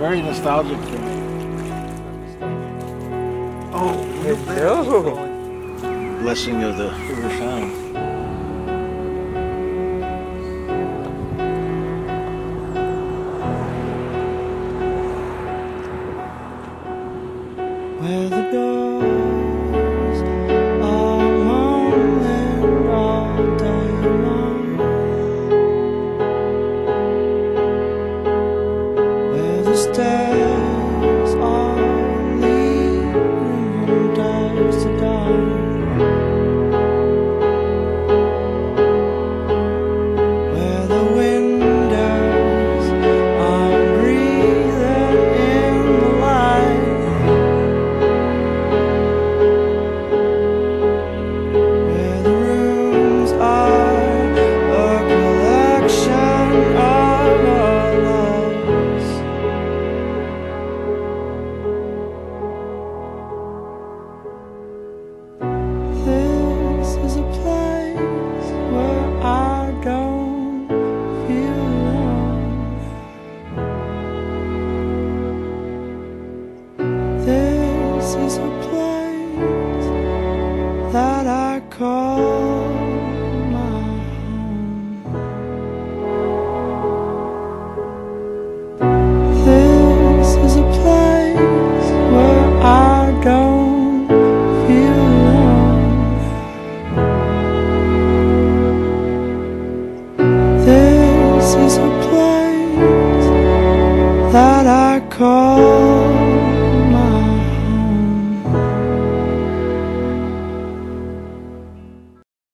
very nostalgic for me. Oh, blessing of the river sound. Where the doors are long and all day long, where the stairs are leading from dark to dark, where the windows are breathing in the light, where the rooms are a collection of our lives. This is a place where I don't feel alone. This is a place that I call my home. This is a place where I don't feel alone. This is a place that I call